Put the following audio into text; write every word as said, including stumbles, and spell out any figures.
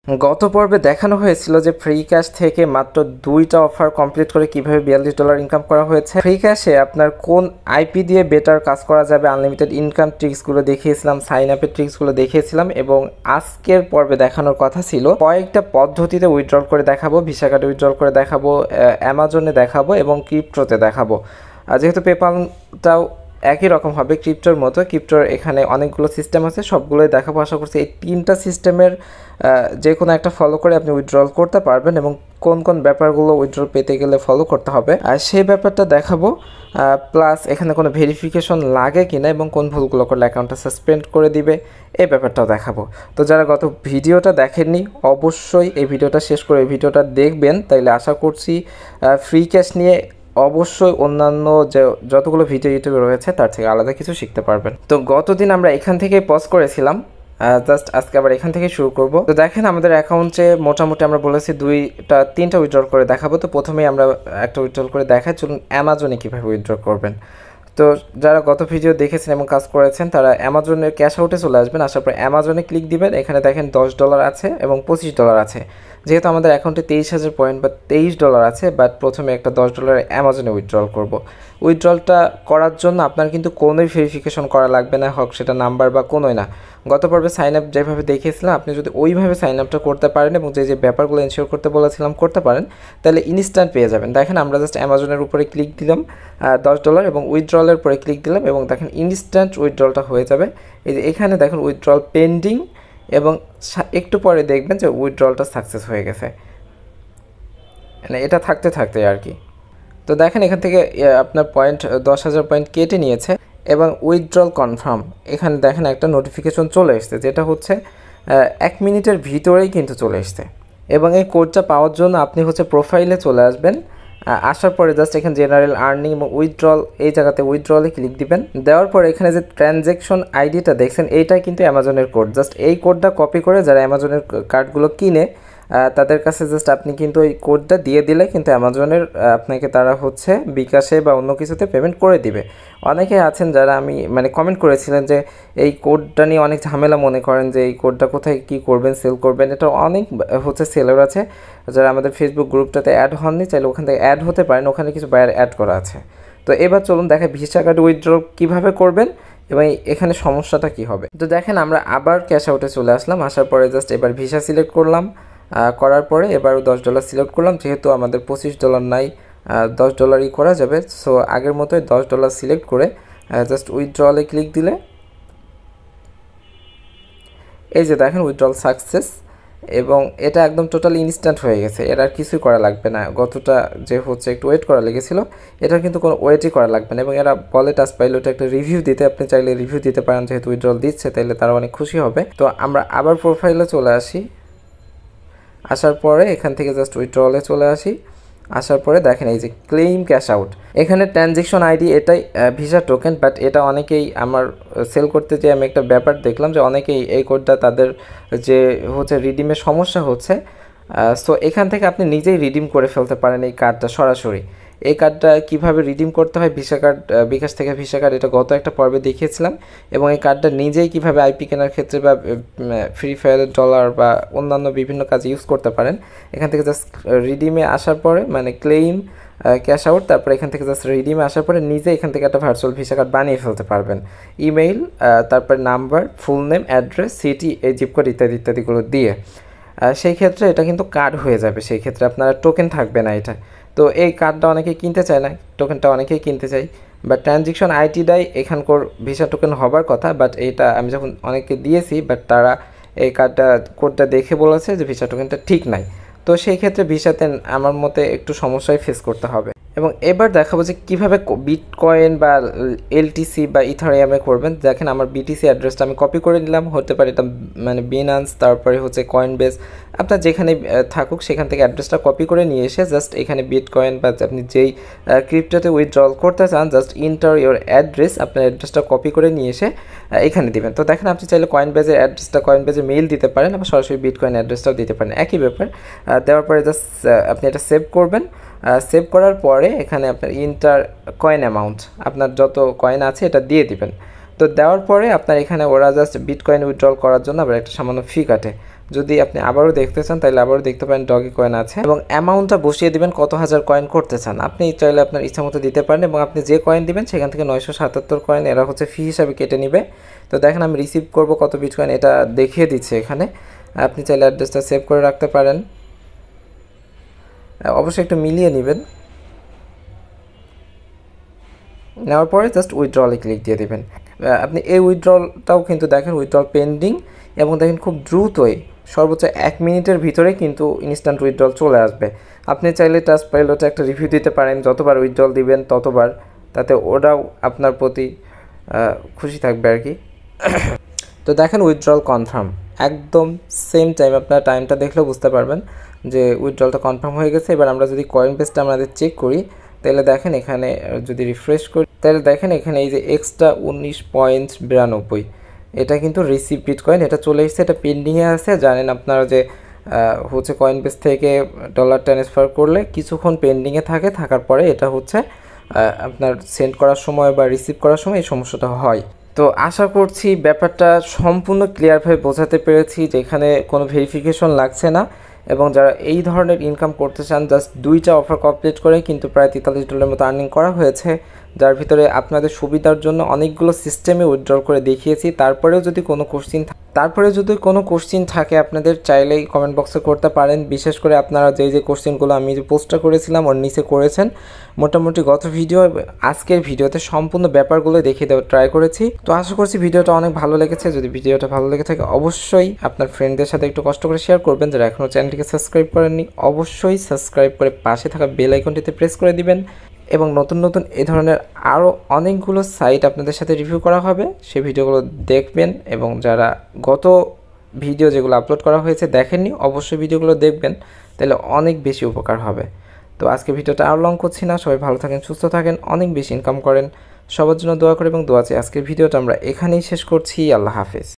গত পর্বে দেখানো হয়েছিল যে ফ্রি ক্যাশ থেকে মাত্র দুইটা অফার কমপ্লিট করে কিভাবে বিয়াল্লিশ ডলার ইনকাম করা হয়েছে। ফ্রি ক্যাশে আপনার কোন আইপি দিয়ে বেটার কাজ করা যাবে, আনলিমিটেড ইনকাম ট্রিক্সগুলো দেখিয়েছিলাম, সাইন আপের ট্রিক্সগুলো দেখিয়েছিলাম এবং আজকের পর্বে দেখানোর কথা ছিল কয়েকটা পদ্ধতিতে উইথড্রল করে দেখাবো, ভিসা কার্ডে উইথড্রল করে দেখাবো, অ্যামাজনে দেখাবো এবং ক্রিপ্টোতে দেখাবো। যেহেতু পেপালটাও একই রকম হবে ক্রিপ্টোর মতো, ক্রিপ্টোর এখানে অনেকগুলো সিস্টেম আছে, সবগুলোই দেখাবো। আশা করছি এই তিনটা সিস্টেমের যে কোনো একটা ফলো করে আপনি উইথড্রল করতে পারবেন এবং কোন কোন ব্যাপারগুলো উইথড্রল পেতে গেলে ফলো করতে হবে আর সেই ব্যাপারটা দেখাবো। প্লাস এখানে কোনো ভেরিফিকেশন লাগে কিনা এবং কোন ভুলগুলো করলে অ্যাকাউন্টটা সাসপেন্ড করে দিবে এই ব্যাপারটাও দেখাবো। তো যারা গত ভিডিওটা দেখেননি অবশ্যই এই ভিডিওটা শেষ করে এই ভিডিওটা দেখবেন, তাইলে আশা করছি ফ্রি ক্যাশ নিয়ে অবশ্যই অন্যান্য যে যতগুলো ভিডিও ইউটিউবে রয়েছে তার থেকে আলাদা কিছু শিখতে পারবেন। তো গতদিন আমরা এখান থেকে পজ করেছিলাম, জাস্ট আজকে আবার এখান থেকে শুরু করব। তো দেখেন আমাদের অ্যাকাউন্টে মোটামুটি আমরা বলেছি দুইটা তিনটা উইথড্রল করে দেখাবো। তো প্রথমেই আমরা একটা উইথড্রল করে দেখাই, চলুন অ্যামাজনে কীভাবে উইথড্রল করবেন। তো যারা গত ভিডিও দেখেছেন এবং কাজ করেছেন তারা অ্যামাজনের ক্যাশ আউটে চলে আসবেন, আসার পর অ্যামাজনে ক্লিক দিবেন। এখানে দেখেন দশ ডলার আছে এবং পঁচিশ ডলার আছে। যেহেতু আমাদের অ্যাকাউন্টে তেইশ হাজার পয়েন্ট বা তেইশ ডলার আছে, বাট প্রথমে একটা দশ ডলার অ্যামাজনে উইথড্রল করব। উইথড্রলটা করার জন্য আপনার কিন্তু কোনোই ভেরিফিকেশন করা লাগবে না, হোক সেটা নাম্বার বা কোনোই না। গত পর্বে সাইন আপ যেভাবে দেখিয়েছিলাম আপনি যদি ওইভাবে সাইন আপটা করতে পারেন এবং যে যে ব্যাপারগুলো এনশিওর করতে বলেছিলাম করতে পারেন, তাহলে ইনস্ট্যান্ট পেয়ে যাবেন। দেখেন আমরা জাস্ট অ্যামাজনের উপরে ক্লিক দিলাম দশ ডলার এবং উইথড্রলের পরে ক্লিক দিলাম এবং দেখেন ইনস্ট্যান্ট উইথড্রলটা হয়ে যাবে। এই যে এখানে দেখুন উইথড্রল পেন্ডিং এবং একটু পরে দেখবেন যে উইথড্রলটা সাকসেস হয়ে গেছে, মানে এটা থাকতে থাকতে আর কি। তো দেখেন এখান থেকে আপনার পয়েন্ট দশ হাজার পয়েন্ট কেটে নিয়েছে এবং উইথড্রল কনফার্ম এখানে দেখেন একটা নোটিফিকেশন চলে এসছে, যেটা হচ্ছে এক মিনিটের ভিতরেই কিন্তু চলে এসছে। এবং এই কোডটা পাওয়ার জন্য আপনি হচ্ছে প্রোফাইলে চলে আসবেন, আসার পরে জাস্ট এখানে জেনারেল আর্নিং এবং উইথড্রল এই জায়গাতে উইথড্রলে ক্লিক দিবেন। দেওয়ার পরে এখানে যে ট্রানজ্যাকশন আইডিটা দেখছেন এইটাই কিন্তু অ্যামাজনের কোড। জাস্ট এই কোডটা কপি করে যারা অ্যামাজনের কার্ডগুলো কিনে তাদের কাছে জাস্ট আপনি কিন্তু এই কোডটা দিয়ে দিলে কিন্তু অ্যামাজনের আপনাকে তারা হচ্ছে বিকাশে বা অন্য কিছুতে পেমেন্ট করে দিবে। অনেকে আছেন যারা আমি মানে কমেন্ট করেছিলেন যে এই কোডটা নিয়ে অনেক ঝামেলা মনে করেন যে এই কোডটা কোথায় কী করবেন, সেল করবেন। এটা অনেক হচ্ছে সেলার আছে যারা আমাদের ফেসবুক গ্রুপটাতে অ্যাড হননি, চাইলে ওখান থেকে অ্যাড হতে পারেন, ওখানে কিছু বায়ার অ্যাড করা আছে। তো এবার চলুন দেখা ভিসা কার্ড উইথড্র কীভাবে করবেন এবং এখানে সমস্যাটা কী হবে। তো দেখেন আমরা আবার ক্যাশ আউটে চলে আসলাম, আসার পরে জাস্ট এবার ভিসা সিলেক্ট করলাম, করার পরে এবার দশ ডলার সিলেক্ট করলাম। যেহেতু আমাদের পঁচিশ ডলার নাই, দশ ডলারই করা যাবে। সো আগের মতোই দশ ডলার সিলেক্ট করে জাস্ট উইথড্রলে ক্লিক দিলে এই যে দেখেন উইথড্রল সাকসেস এবং এটা একদম টোটালি ইনস্ট্যান্ট হয়ে গেছে, এর আর কিছুই করা লাগবে না। গতটা যে হচ্ছে একটু ওয়েট করা লেগেছিলো, এটা কিন্তু কোনো ওয়েটই করা লাগবে না। এবং এরা বলে টাচ পাইলে ওটা একটা রিভিউ দিতে, আপনি চাইলে রিভিউ দিতে পারেন, যেহেতু উইথড্রল দিচ্ছে তাইলে তারা অনেক খুশি হবে। তো আমরা আবার প্রোফাইলে চলে আসি, আসার পরে এখান থেকে জাস্ট উইথড্রলে চলে আসি, আসার পরে দেখেন এই যে ক্লেইম ক্যাশ আউট, এখানে ট্রানজ্যাকশন আইডি এটাই ভিসা টোকেন। বাট এটা অনেকেই আমার সেল করতে যে আমি একটা ব্যাপার দেখলাম যে অনেকেই এই কোডটা তাদের যে হচ্ছে রিডিমের সমস্যা হচ্ছে। সো এখান থেকে আপনি নিজেই রিডিম করে ফেলতে পারেন এই কার্ডটা সরাসরি। এই কার্ডটা কীভাবে রিডিম করতে হয় ভিসা কার্ড, বিকাশ থেকে ভিসা কার্ড, এটা গত একটা পর্বে দেখিয়েছিলাম। এবং এই কার্ডটা নিজেই কীভাবে আইপি কেনার ক্ষেত্রে বা ফ্রি ফায়ারের ডলার বা অন্যান্য বিভিন্ন কাজে ইউজ করতে পারেন। এখান থেকে জাস্ট রিডিমে আসার পরে মানে ক্লেইম ক্যাশ আউট, তারপরে এখান থেকে জাস্ট রিডিমে আসার পরে নিজে এখান থেকে একটা ভার্চুয়াল ভিসা কার্ড বানিয়ে ফেলতে পারবেন। ইমেইল, তারপরে number, full name, address, city, এই জিপ কোড ইত্যাদি ইত্যাদিগুলো দিয়ে সেই ক্ষেত্রে এটা কিন্তু কার্ড হয়ে যাবে। সেই ক্ষেত্রে আপনারা টোকেন থাকবে না এটা। তো এই কার্ডটা অনেকেই কিনতে চায় না, টোকেনটা অনেকেই কিনতে চাই। বাট ট্রানজ্যাকশন আইটিটাই এখানকার ভিসা টোকেন হবার কথা, বাট এইটা আমি যখন অনেককে দিয়েছি বাট তারা এই কার্ডটা কোডটা দেখে বলেছে যে ভিসা টোকেনটা ঠিক নাই। তো সেই ক্ষেত্রে ভিসাতে আমার মতে একটু সমস্যায় ফেস করতে হবে। এবং এবার দেখাবো যে কীভাবে বিটকয়েন বা এলটিসি বা ইথারিয়ামে করবেন। দেখেন আমার বিটিসি অ্যাড্রেসটা আমি কপি করে নিলাম, হতে পারে এটা মানে বিনান্স, তারপরে হচ্ছে কয়েনবেস, আপনার যেখানে থাকুক সেখান থেকে অ্যাড্রেসটা কপি করে নিয়ে এসে জাস্ট এখানে বিটকয়েন বা আপনি যেই ক্রিপ্টোতে উইথড্রল করতে চান জাস্ট ইন্টার ইওর অ্যাড্রেস, আপনার অ্যাড্রেসটা কপি করে নিয়ে এসে এখানে দিবেন। তো দেখেন আপনি চাইলে কয়েনবেজের অ্যাড্রেসটা কয়েনবেজে মেইল দিতে পারেন, আবার সরাসরি বিটকয়েন অ্যাড্রেসটাও দিতে পারেন, একই ব্যাপার। দেওয়ার পরে জাস্ট আপনি এটা সেভ করবেন। সেভ করার পরে এখানে আপনার ইন্টার কয়েন অ্যামাউন্ট, আপনার যত কয়েন আছে এটা দিয়ে দিবেন। তো দেওয়ার পরে আপনার এখানে ওরা জাস্ট বিটকয়েন উইথড্রল করার জন্য আবার একটা সামান্য ফি কাটে। যদি আপনি আবারও দেখতে চান তাহলে আবারও দেখতে পারেন ডগি কয়েন আছে, এবং অ্যামাউন্টটা বসিয়ে দিবেন কত হাজার কয়েন করতে চান। আপনি চাইলে আপনার ইচ্ছা মতো দিতে পারেন, এবং আপনি যে কয়েন দিবেন সেখান থেকে নয়শো সাতাত্তর কয়েন এরা হচ্ছে ফি হিসাবে কেটে নেবে। তো দেখেন আমি রিসিভ করব কত বিটকয়েন এটা দেখিয়ে দিচ্ছে এখানে। আপনি চাইলে অ্যাড্রেসটা সেভ করে রাখতে পারেন, অবশ্যই একটু মিলিয়ে নেবেন। নেওয়ার পরে জাস্ট উইথড্রলে ক্লিক দিয়ে দেবেন। আপনি এই উইথড্রলটাও কিন্তু দেখেন উইথড্রল পেন্ডিং, এবং দেখেন খুব দ্রুতই সর্বোচ্চ এক মিনিটের ভিতরে কিন্তু ইনস্ট্যান্ট উইথড্রল চলে আসবে। আপনি চাইলে টাস্ক পাইলটে একটা রিভিউ দিতে পারেন, যতবার উইথড্রল দিবেন ততবার, তাতে ওরাও আপনার প্রতি খুশি থাকবে আর কি। তো দেখেন উইথড্রল কনফার্ম, একদম সেম টাইম, আপনার টাইমটা দেখলেও বুঝতে পারবেন যে উইথড্রলটা কনফার্ম হয়ে গেছে। এবার আমরা যদি কয়েন বেসটা আমাদের চেক করি তাহলে দেখেন এখানে যদি রিফ্রেশ করি তাহলে দেখেন এখানে এই যে এক্সট্রা উনিশ পয়েন্ট বিরানব্বই এটা কিন্তু রিসিভ বিটকয়েন, এটা চলে এসেছে, এটা পেন্ডিংয়ে আছে। জানেন আপনারা যে হচ্ছে কয়েন বেস থেকে ডলার ট্রান্সফার করলে কিছুক্ষণ পেন্ডিংয়ে থাকে, থাকার পরে এটা হচ্ছে আপনার সেন্ড করার সময় বা রিসিভ করার সময় এই সমস্যাটা হয়। তো আশা করছি ব্যাপারটা সম্পূর্ণ ক্লিয়ারভাবে বোঝাতে পেরেছি, যেখানে কোনো ভেরিফিকেশন লাগছে না, এবং যারা এই ধরনের ইনকাম করতে চান জাস্ট দুইটা অফার কমপ্লিট করে কিন্তু প্রায় তেতাল্লিশ ডলারের মতো আর্নিং করা হয়েছে, যার ভিতরে আপনাদের সুবিধার জন্য অনেকগুলো সিস্টেমে উইথড্রল করে দেখিয়েছি। তারপরেও যদি কোনো কোশ্চিন তারপরে যদি কোনো কোশ্চিন থাকে আপনাদের চাইলেই কমেন্ট বক্সে করতে পারেন। বিশেষ করে আপনারা যে যে কোশ্চিনগুলো আমি যে পোস্টটা করেছিলাম ওর নিচে করেছেন, মোটামুটি গত ভিডিও আজকের ভিডিওতে সম্পূর্ণ ব্যাপারগুলো দেখিয়ে দেওয়ার ট্রাই করেছি। তো আশা করছি ভিডিওটা অনেক ভালো লেগেছে। যদি ভিডিওটা ভালো লেগে থাকে অবশ্যই আপনার ফ্রেন্ডদের সাথে একটু কষ্ট করে শেয়ার করবেন। যারা এখনও চ্যানেলটিকে সাবস্ক্রাইব করেননি অবশ্যই সাবস্ক্রাইব করে পাশে থাকা বেল আইকনটিতে প্রেস করে দিবেন, এবং নতুন নতুন এই ধরনের আরও অনেকগুলো সাইট আপনাদের সাথে রিভিউ করা হবে, সেই ভিডিওগুলো দেখবেন। এবং যারা গত ভিডিও যেগুলো আপলোড করা হয়েছে দেখেননি অবশ্যই ভিডিওগুলো দেখবেন, তাহলে অনেক বেশি উপকার হবে। তো আজকে ভিডিওটা আর লং করছি না, সবাই ভালো থাকেন, সুস্থ থাকেন, অনেক বেশি ইনকাম করেন, সবার জন্য দোয়া করে এবং দোয়া চাই। আজকের ভিডিওটা আমরা এখানেই শেষ করছি। আল্লাহ হাফেজ।